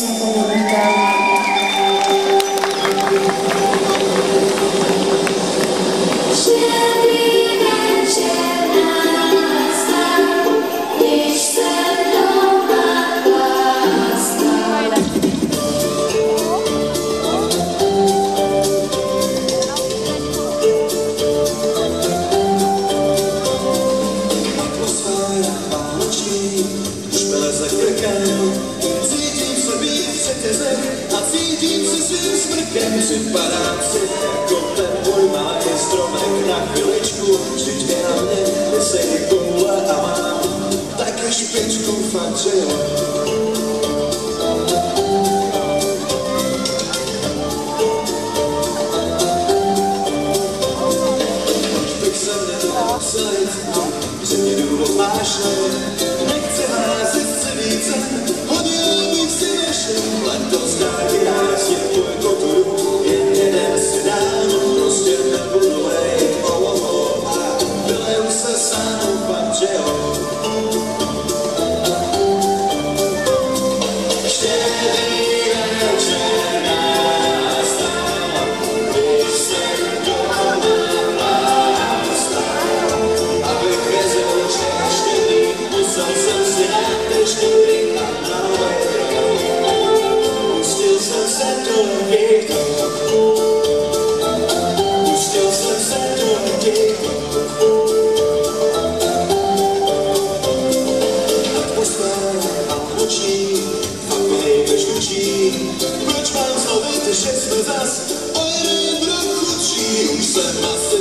nezapomenutelná. A cítím se svým smrkem, připadám si jako ten můj malý stromek na chviličku, vždyť je na mě, vysej koule a mám také špičku, fakt, že jo. Bych se měl obsadit, že mě důvod máš, nechci házet se více, hodil bych si nešel, letos dálky nás je tvoj koturu, jen jeden si dám, prostě nebudu hej, a vyleju se sám, fakt, že jo. Štědrý večer nastal, když jsem doma nastal, abych vezl štědrý, musel jsem si dát štědrý a pustil jsem se do lidi, pustil jsem se do lidi. Atmosféra a očí, fakt žlučí, proč mám zlovit, že jsme zas o jeden rok chudší, už jsem asi